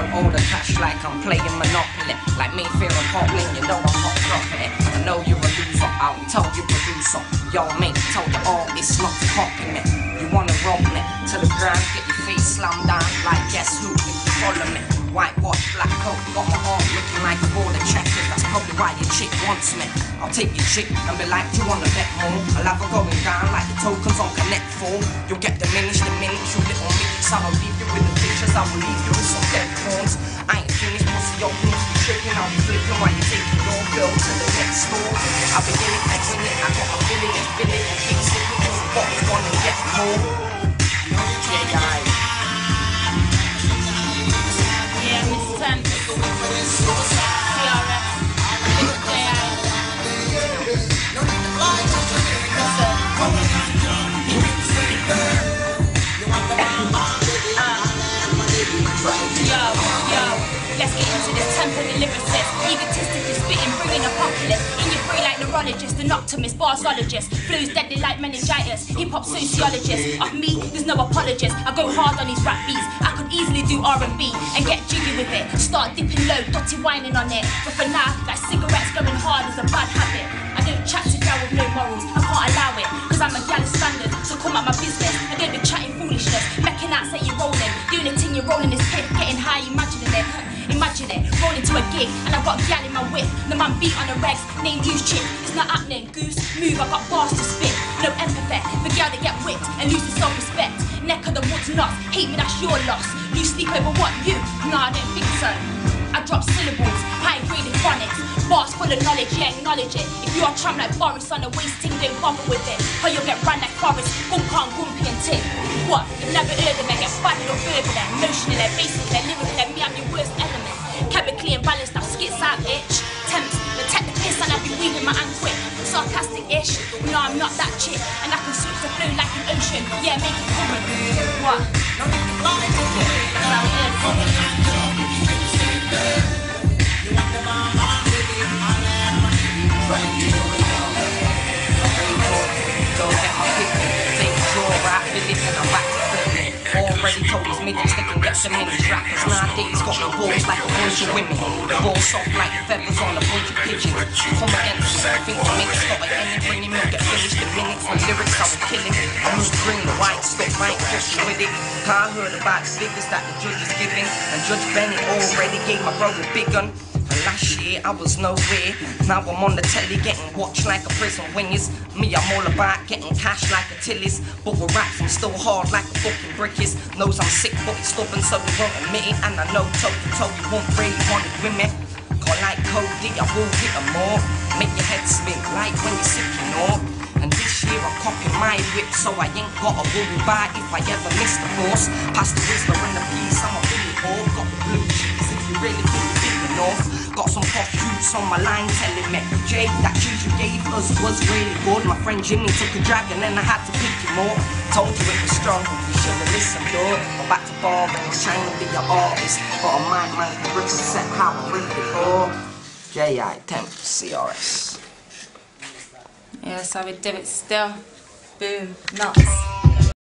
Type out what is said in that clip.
all the cash like I'm playing Monopoly. Like Mayfair and Portland, you know I'm hot profit. I know you're a loser, I'll tell you producer. Yo mate, tell the artist not to copy me. You wanna roll me to the ground, get your face slammed down like guess who if you follow me. Whitewash, black coat, got my arm looking like a board of checkers. That's probably why your chick wants me. I'll take your chick and be like, do you wanna bet more? I'll have her going down like the tokens on Connect 4. You'll get diminished, you little minutes. I will leave you with the pictures, I will leave you with some dead corns. I ain't finished, pussy, your knees be tripping. I'll be flipping while you're taking your girl to the next store. I'll be in it, I win it, I got my feeling and feel it and keep slipping in the box, wanna get more. Yeah, guys. Let's get into this tempo lyricist. Egotistically spitting, bringing apocalypse. In your brain like neurologist, an optimist, barsologist. Flows deadly like meningitis, hip-hop sociologist. Of me, there's no apologist. I go hard on these rap beats. I could easily do R&B and get jiggy with it. Start dipping low, dotty whining on it. But for now, like cigarettes going hard is a bad habit. I don't chat to girl with no morals, I can't allow it. Cause I'm a gal standard, so come at my business. I don't be chatting foolishness, making out say you're rolling. Doing a thing, you're rolling this pit, getting high, imagining it. Imagine it, rolling to a gig, and I've got gal in my whip. The man beat on the regs, name use chick. It's not happening, goose, move, I got bars to spit. No empathy, the gal that get whipped and loses self-respect. Neck of the woods nuts, hate me, that's your loss. You sleep over what, you? Nah, I don't think so. I drop syllables, high-graded phonics. Bars full of knowledge, yeah, acknowledge it. If you're a tramp like Boris on the waist, ting, don't bother with it. Or you'll get run like Forrest, gumpy and tick. What? You've never heard of it, get bodied or verbal there. Emotional there, basic there, lyrical there, me, I'm your worst element. Chemically imbalanced, that skits out, itch. Temps, the take the piss and I be weaving my hand quick. Sarcastic-ish, no, I'm not that chick. And I can switch the flow like an ocean, yeah, make it common. What? That's how it is. Already told these midgets they can get some minutes. Rappers nowadays got the balls like a bunch of women. The balls soft like feathers on a bunch of pigeons. Come against me, I think the mix got like any bringing milk. Get finished the minutes, the lyrics I was killing. I must bring the white stuff, I ain't pushing with it. I heard about the figures that the judge is giving, and Judge Bennett already gave my bro a big gun. Last year I was nowhere, now I'm on the telly getting watched like a prison wingers. Me, I'm all about getting cash like a Tilly's, but with raps I'm still hard like a fucking brickies. Knows I'm sick but he's stubborn so he won't admit it, and I know toe to toe he won't really want it with me. Cause like Cody I will hit him more, make your head spin like when you're sick you know. And this year I'm copying my whip, so I ain't gotta worry about if I ever miss the horse. Past the Whistler and the peace, I'm a Billy Hall. Got the blue cheese if you really think you're big enough. Got some posh youths on my line telling me, Jay, that cheese you gave us was really good. My friend Jimmy took a drag and then I had to pick him up. Told you it was strong, you should have listened, though. I'm back to barbers, trying to be an artist. Got a mic man to represent how I read before. J.I. Temp CRS. Yeah, so we do it still. Boom, nuts.